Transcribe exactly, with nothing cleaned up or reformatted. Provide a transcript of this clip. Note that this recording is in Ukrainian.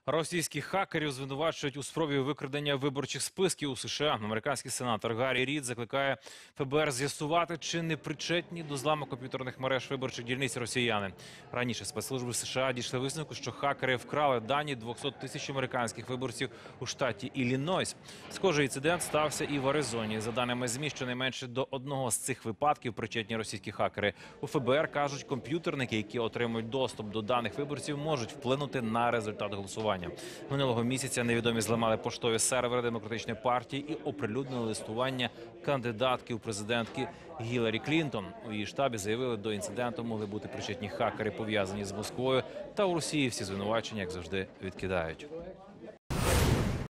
Російських хакерів звинувачують у спробі викрадення виборчих списків у США. Американський сенатор Гаррі Рід закликає ФБР з'ясувати, чи не причетні до зламу комп'ютерних мереж виборчих дільниць росіяни. Раніше спецслужби США дійшли висновку, що хакери вкрали дані двохсот тисяч американських виборців у штаті Іллінойс. Схожий інцидент стався і в Аризоні. За даними ЗМІ, щонайменше до одного з цих випадків причетні російські хакери. У ФБР кажуть, комп'ютерники, які отримують доступ до даних виборців, можуть вплинути на результат голосування. Минулого місяця невідомі зламали поштові сервери Демократичної партії і оприлюднили листування кандидатки у президентки Гіларі Клінтон. У її штабі заявили, до інциденту могли бути причетні хакери, пов'язані з Москвою, та у Росії всі звинувачення, як завжди, відкидають.